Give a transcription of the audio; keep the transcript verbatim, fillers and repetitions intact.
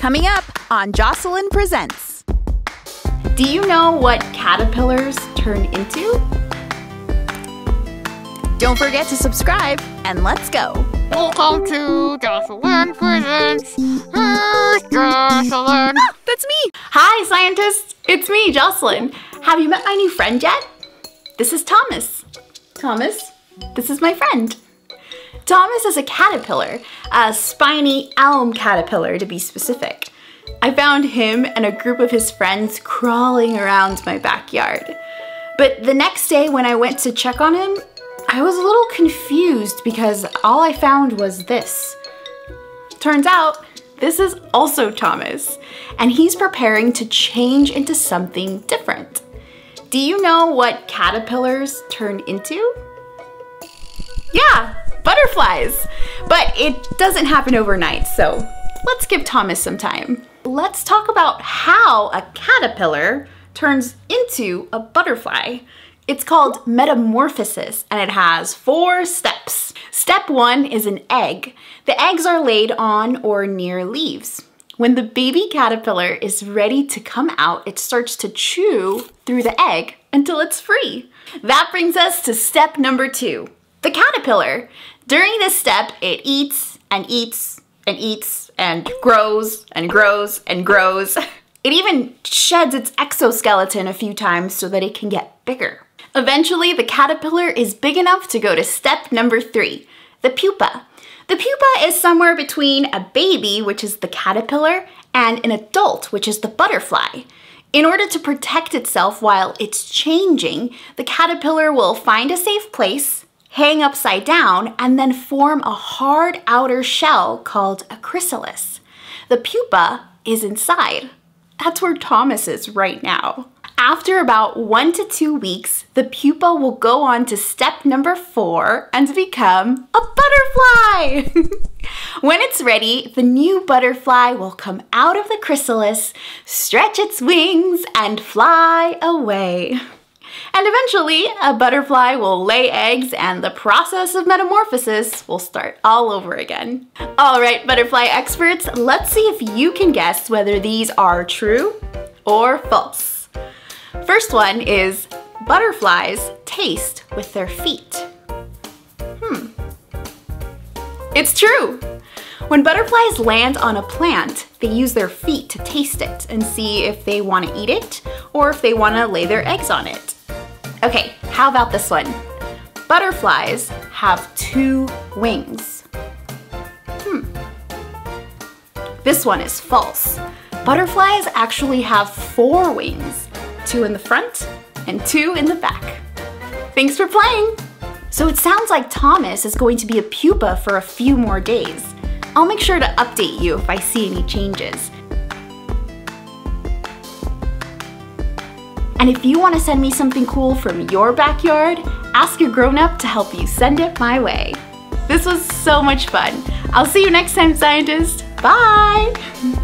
Coming up on Jocelyn Presents. Do you know what caterpillars turn into? Don't forget to subscribe, and let's go. Welcome to Jocelyn Presents. Here's Jocelyn. Ah, that's me. Hi, scientists. It's me, Jocelyn. Have you met my new friend yet? This is Thomas. Thomas, this is my friend. Thomas is a caterpillar, a spiny elm caterpillar to be specific. I found him and a group of his friends crawling around my backyard. But the next day when I went to check on him, I was a little confused because all I found was this. Turns out, this is also Thomas, and he's preparing to change into something different. Do you know what caterpillars turn into? Yeah, butterflies. But it doesn't happen overnight, so let's give Thomas some time. Let's talk about how a caterpillar turns into a butterfly. It's called metamorphosis, and it has four steps. Step one is an egg. The eggs are laid on or near leaves. When the baby caterpillar is ready to come out, it starts to chew through the egg until it's free. That brings us to step number two, the caterpillar. During this step, it eats and eats and eats and grows and grows and grows. It even sheds its exoskeleton a few times so that it can get bigger. Eventually, the caterpillar is big enough to go to step number three, the pupa. The pupa is somewhere between a baby, which is the caterpillar, and an adult, which is the butterfly. In order to protect itself while it's changing, the caterpillar will find a safe place, hang upside down, and then form a hard outer shell called a chrysalis. The pupa is inside. That's where Thomas is right now. After about one to two weeks, the pupa will go on to step number four and become a butterfly. When it's ready, the new butterfly will come out of the chrysalis, stretch its wings, and fly away. And eventually, a butterfly will lay eggs and the process of metamorphosis will start all over again. All right, butterfly experts, let's see if you can guess whether these are true or false. First one is butterflies taste with their feet. Hmm. It's true. When butterflies land on a plant, they use their feet to taste it and see if they want to eat it or if they want to lay their eggs on it. Okay, how about this one? Butterflies have two wings. Hmm. This one is false. Butterflies actually have four wings. Two in the front and two in the back. Thanks for playing. So it sounds like Thomas is going to be a pupa for a few more days. I'll make sure to update you if I see any changes. And if you want to send me something cool from your backyard, ask your grown-up to help you send it my way. This was so much fun. I'll see you next time, scientists. Bye!